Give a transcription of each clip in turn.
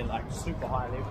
like super high lift.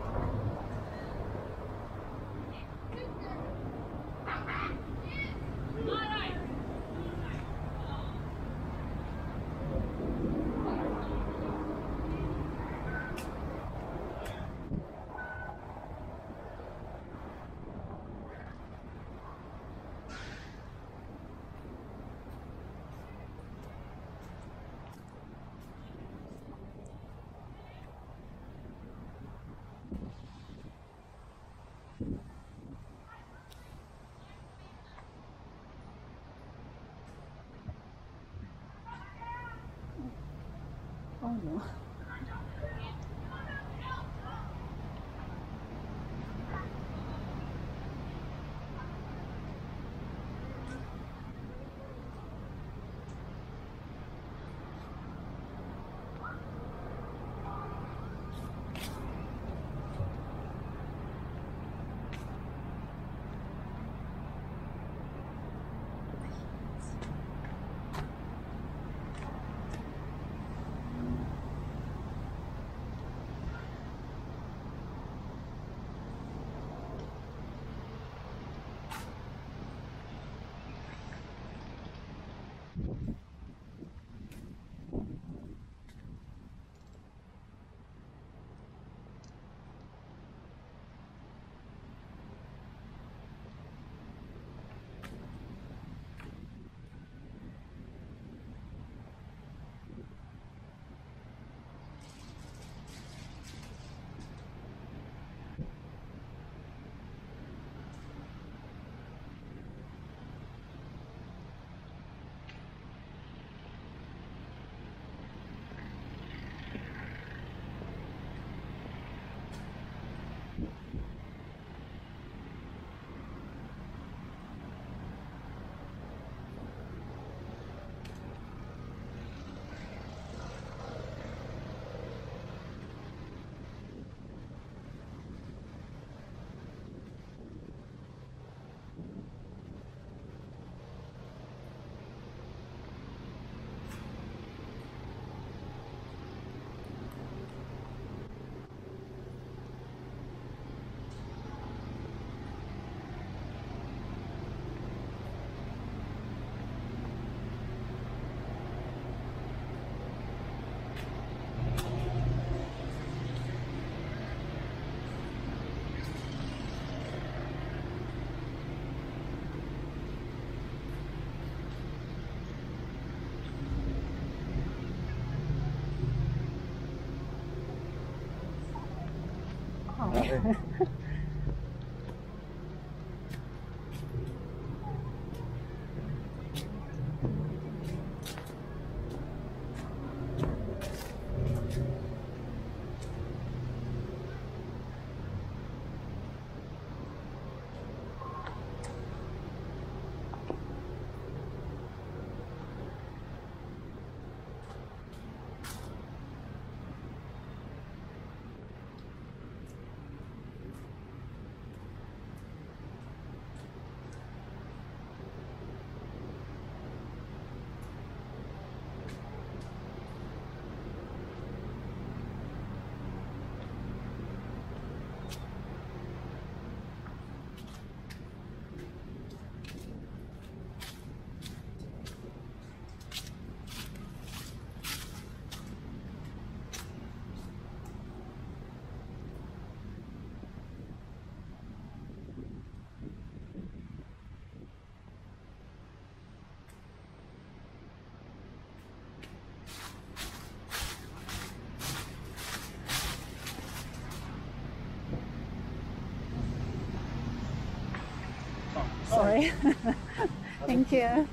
Oh no. Sorry. Thank you.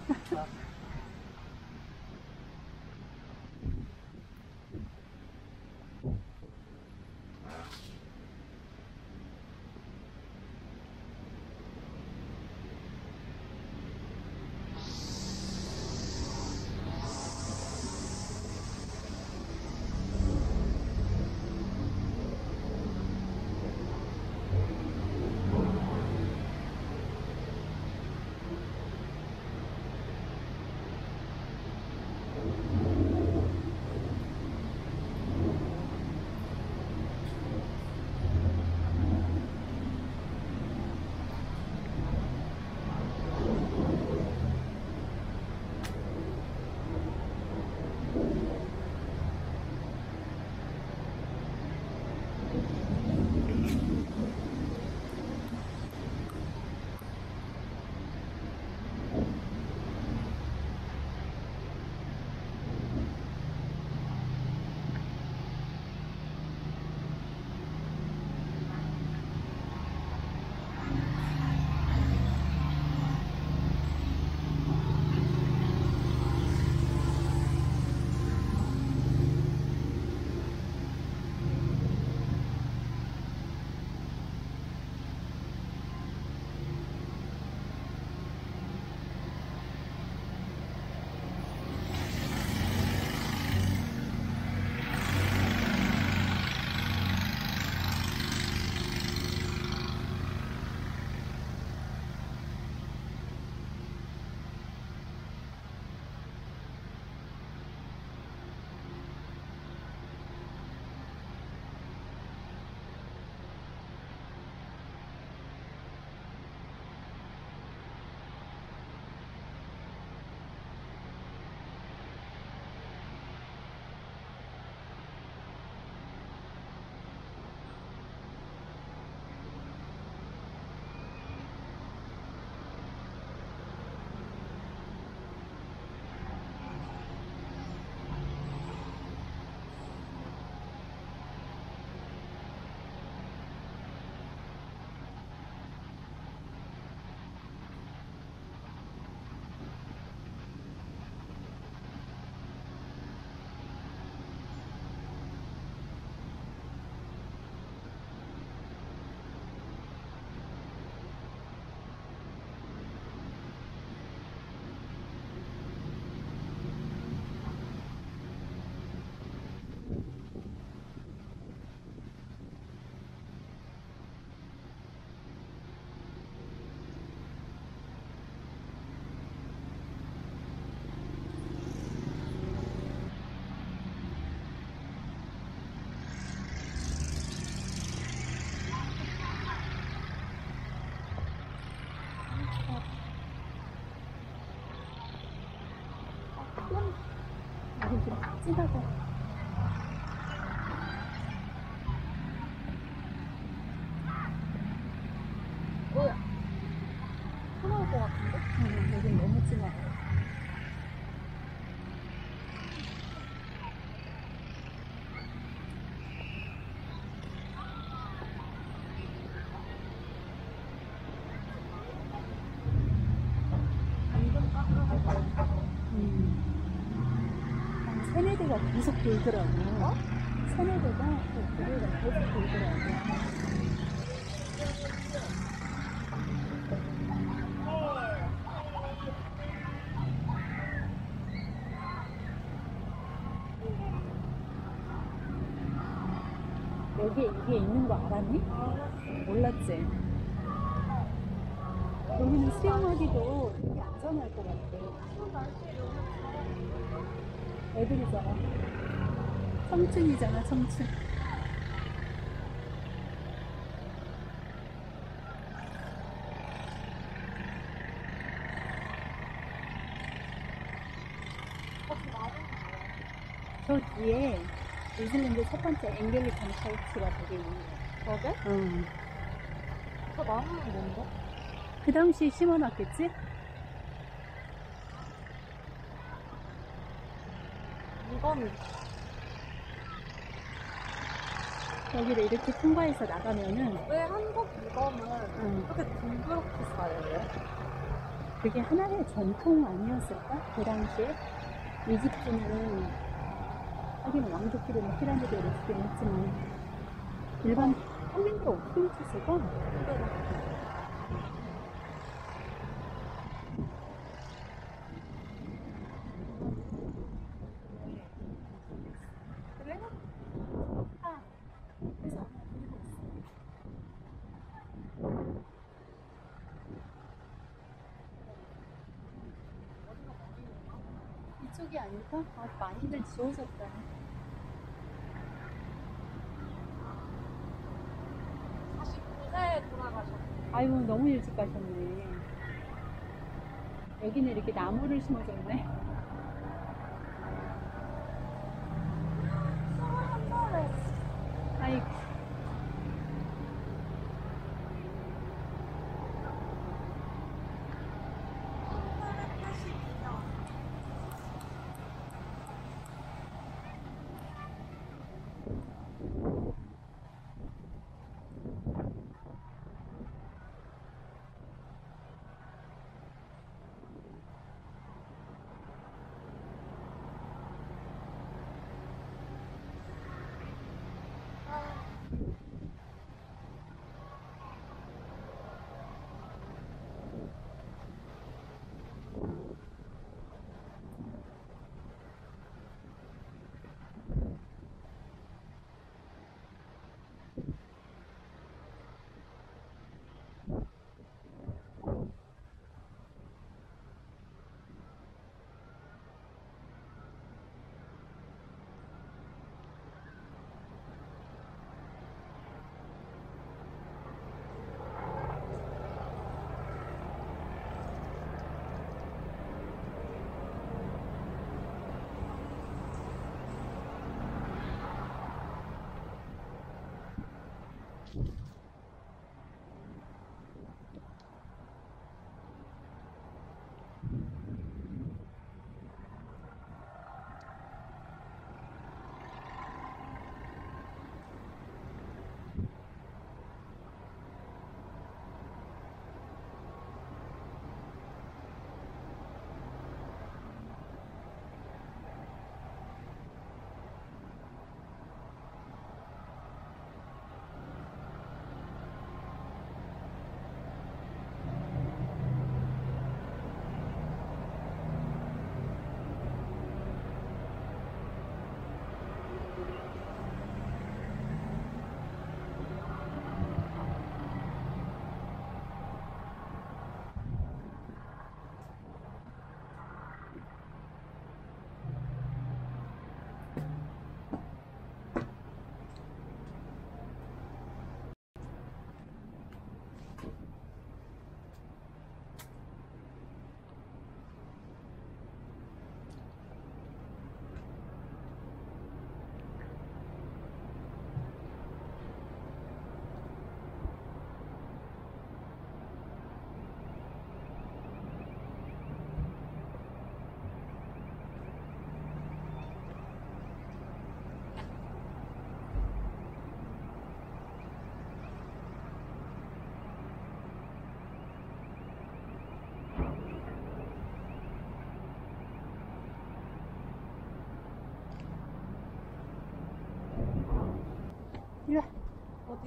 여기 좀 진하고. 뭐야? 터나올 것 같은데? 여긴 너무 진하고. 완전 까끌어갈 한 세네 대가 계속 돌더라고. 어? 세네 대가 계속 돌더라고. 여기에 이게 있는 거 알았니? 몰랐지? 여기는 수영하기도 되게 안전할 것 같아. 애들이잖아. 청춘이잖아, 청춘. 저 뒤에 뉴질랜드 첫 번째 앵글리칸 철치가 되게 유명해. 저게? 응. 저 나무는 뭔데? 그 당시 심어놨겠지? 이거는 여기를 이렇게 통과해서 나가면은, 왜 한국 물건을 응. 그렇게 둥그렇게 쌓여요? 그게 하나의 전통 아니었을까? 그 당시에? 이집트는, 하긴 왕족들은 피라미드를 짓긴 했지만, 일반 평민들 어떻게 훔쳤을까? 그래? 아, 그래서 아마 그리고 있어. 이쪽이 아닐까? 아, 많이들 지워졌다. 49세에 돌아가셨어. 아유, 너무 일찍 가셨네. 여기는 이렇게 나무를 심어줬네. 21살에 아이고.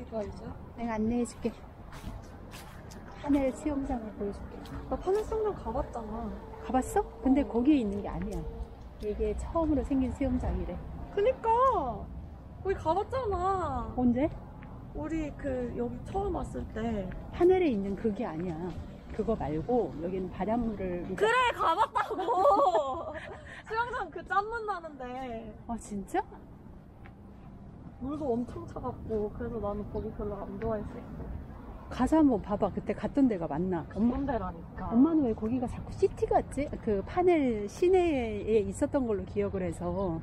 어디가 이제? 내가 안내해줄게. 하늘 수영장을 보여줄게. 나 파늘 수영장 가봤잖아. 가봤어? 근데 거기에 있는 게 아니야. 이게 처음으로 생긴 수영장이래. 그니까 거기 가봤잖아. 언제? 우리 여기 처음 왔을 때. 하늘에 있는 그게 아니야. 그거 말고 여기는 바닷물을. 그래 가봤다고. 수영장 그 짠물 나는데 아 진짜? 물도 엄청 차갑고 그래서 나는 거기 별로 안 좋아했어. 가서 한번 봐봐. 그때 갔던 데가 맞나? 그런 데라니까. 엄마는 왜 거기가 자꾸 시티 같지? 그 파넬 시내에 있었던 걸로 기억을 해서.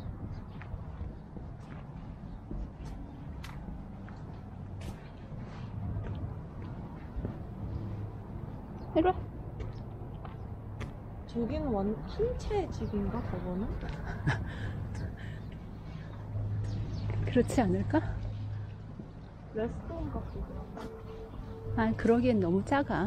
이리 와. 저기는 흰채 집인가 저거는? 그렇지 않을까? 레스토랑 같기도 하고. 아, 그러기엔 너무 작아.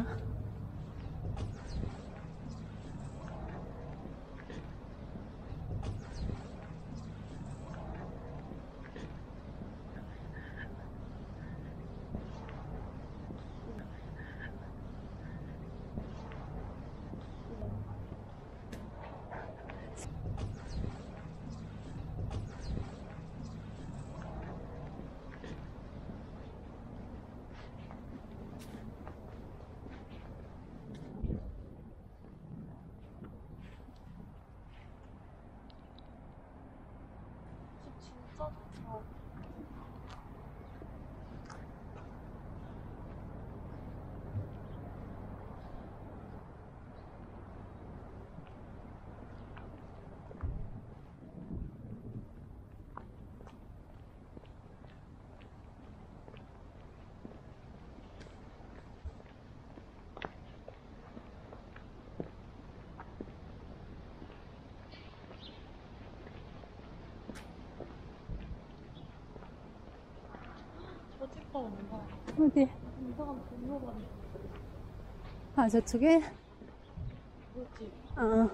집 진짜 좋다. 저 집가 온다. 어디? 이상한 동료가 아, 저쪽에? 뭐지? 어.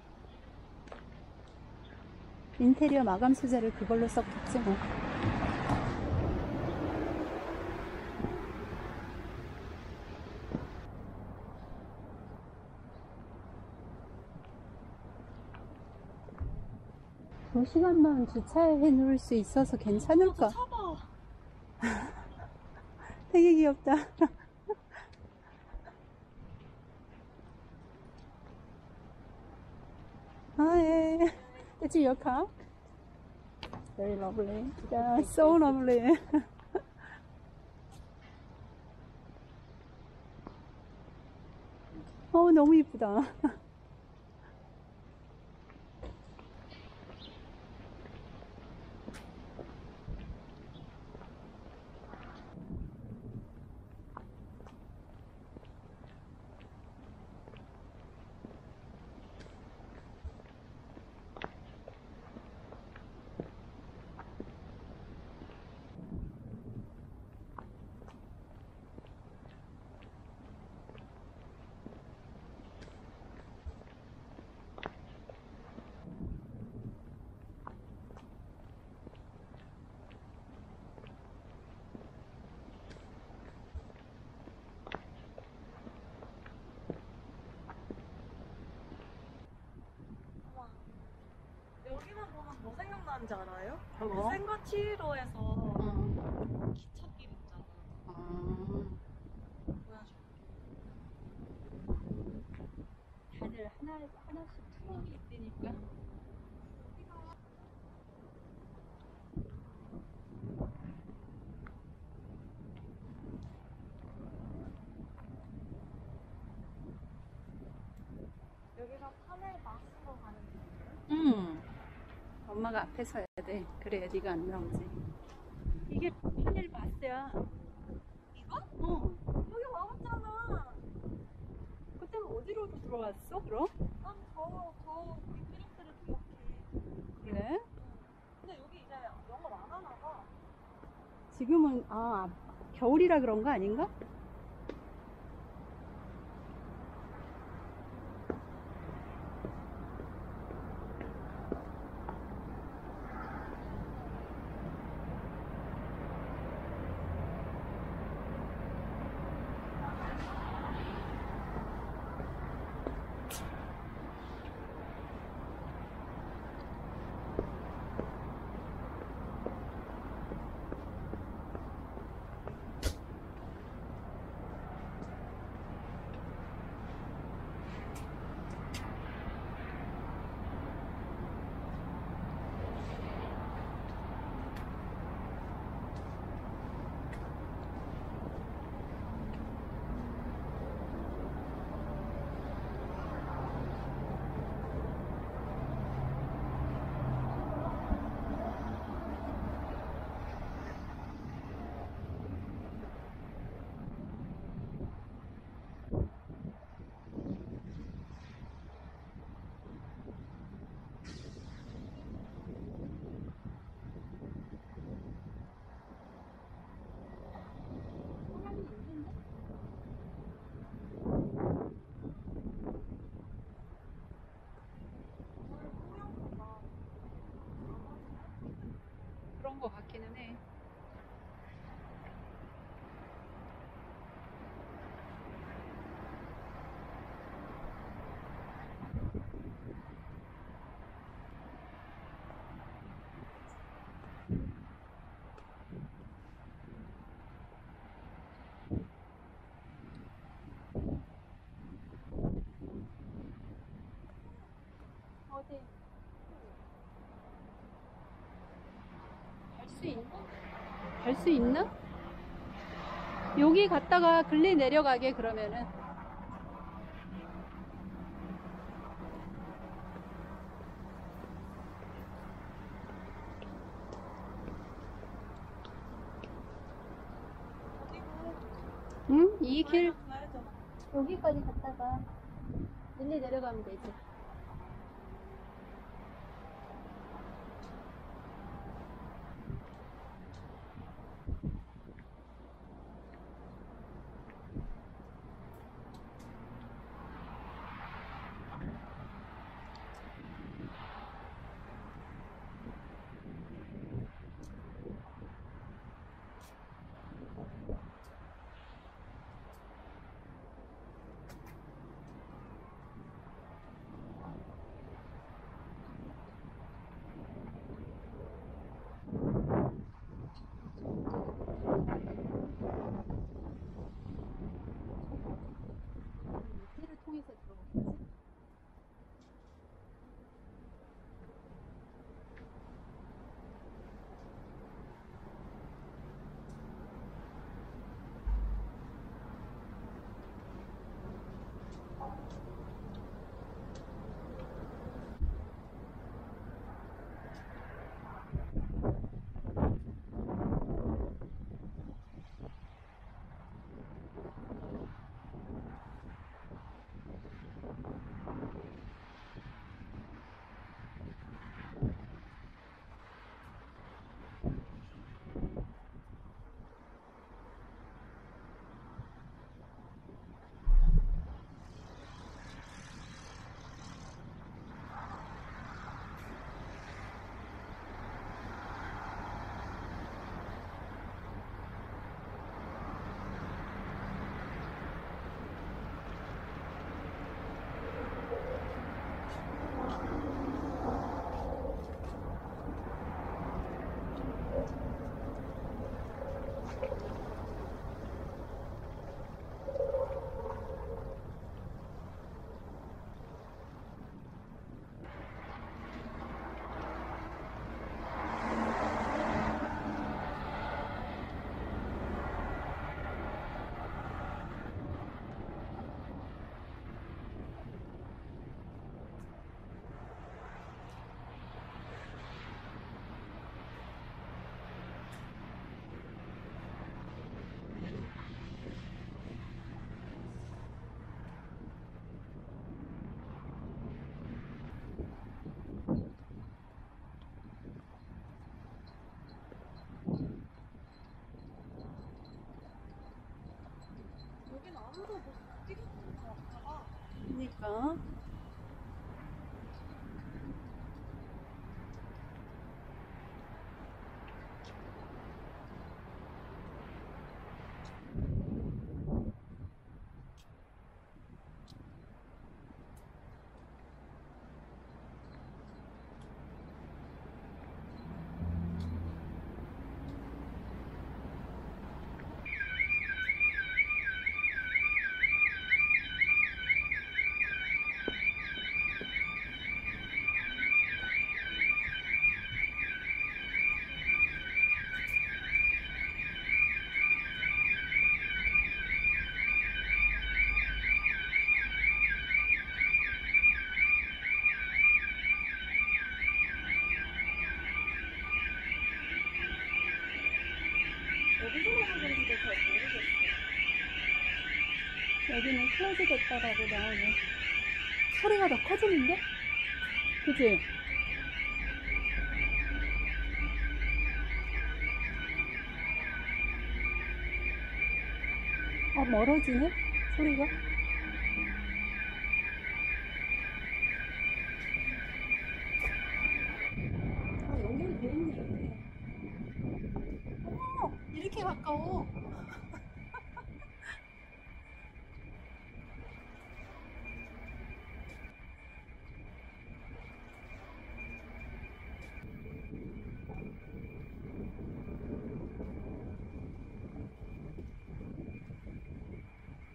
인테리어 마감 소재를 그걸로 썼겠지, 뭐. 두 시간만 주차해 놓을 수 있어서 괜찮을까? 차봐. 되게 귀엽다. Hi, did you your car? Very lovely. Yeah, so lovely. 너무 이쁘다. 여기만 보면 뭐 생각나는지 알아요? 뭐? 생과치로에서 기찻길 있잖아. 보여줄게. 다들 하나씩 투명이 있으니까. 여기가 파넬 마스로 가는 길. 엄마가 앞에 서야 돼. 그래야 네가 안 나오지. 이게 파넬 바스야. 이거? 어. 여기 와봤잖아. 그때는 어디로 들어왔어, 그럼? 난저 빅그림들을 기억해. 그래? 근데 여기 이제 영업 안 하나 봐. 지금은, 겨울이라 그런 거 아닌가? 어디 갈 수 있나? 갈 수 있나? 여기 갔다가 글리 내려가게 그러면은. 응? 이 길 여기까지 갔다가 글리 내려가면 되지. 길을 통해서 들어오겠지? 여기는 아무도 못 뛰겠는 것 같아. 그니까. 어디서 나는 건지도 잘 모르겠어. 여기는 클로즈 됐다라고 나오네. 소리가 더 커지는데? 그치? 멀어지네? 소리가? 연결돼 있네. 이렇게 가까워.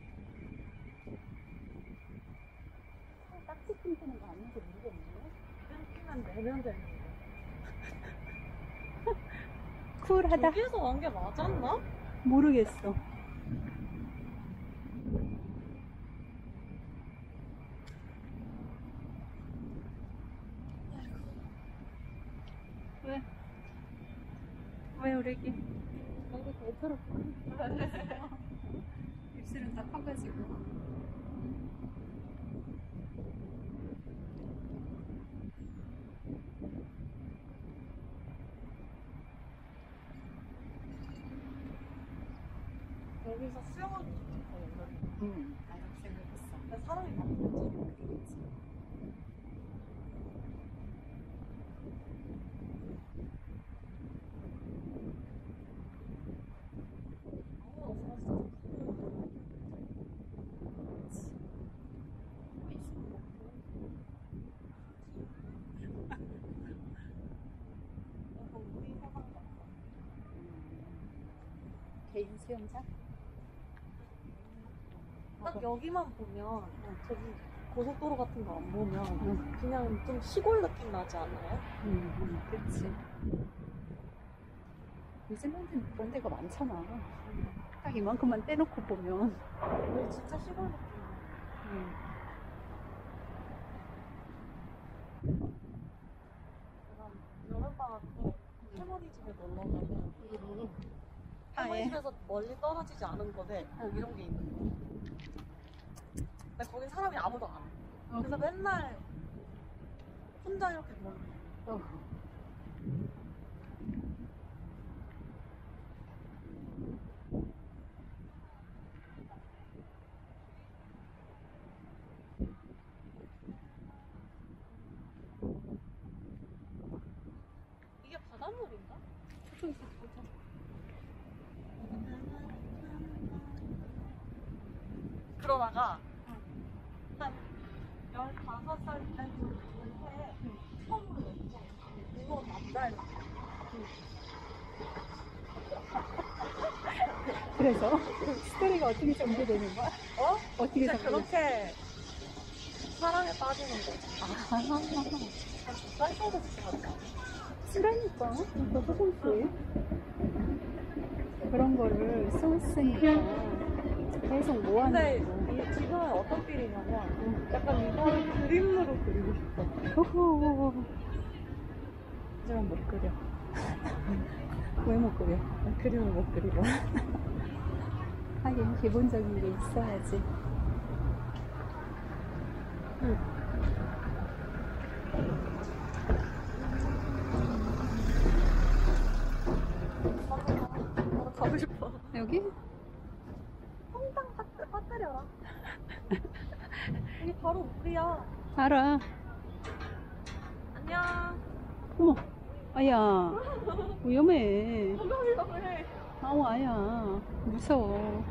딱지 끊기는 거 아닌지 모르겠네. 한 내면 되는 거. 쿨하다. 여기서 온 게 맞았나? 모르겠어. 왜? 왜 우리 애기? 여기 배터롭고. 입술은 다 파가지고. 여기서 수영하기 좋겠다, 옛날에. 나도 생각했어. 근데 사람이 많겠지. 그러겠지. 개인 수영장? 딱 여기만 보면 저기 고속도로 같은 거 안 보면 응. 그냥 좀 시골 느낌 나지 않아요? 그치. 뉴질랜드는 그런 데가 많잖아. 딱 이만큼만 떼놓고 보면. 여기 진짜 시골 느낌. 그럼 여름방학 때 할머니 집에 놀러 가면 할머니 예. 집에서 멀리 떨어지지 않은 곳에 응. 이런 게 있는 거야. 근데 거기 사람이 아무도 안 와. 그래서 맨날 혼자 이렇게 보는 거야. 어. 이게 바닷물인가? 저쪽에서 보자. 그러다가 한 15살 때쯤에 처음으로 이거 남자애가 그래서 스토리가 어떻게 전개되는 거야? 어? 어떻게 진짜 전개되는 그렇게 사랑에 빠지는 거. 아, 한 2살 정도 지났다. 쓰라니까. 그러니까 소금씨. 그런 거를 써있으니까 계속 근데 모아놓고. 이 지금 어떤 필이냐면 약간 이거를 그림으로 그리고 싶어. 호호. 하지만 못 그려. 왜 못 그려? 그림을 못 그리고. 하긴 기본적인 게 있어야지. 나도 가고 싶어. 여기? 홍당 빠뜨려라. 여기 바로 물이야. 알아. 안녕. 어머. 아야. 위험해. 건강이라고 해. 아우, 아야. 무서워.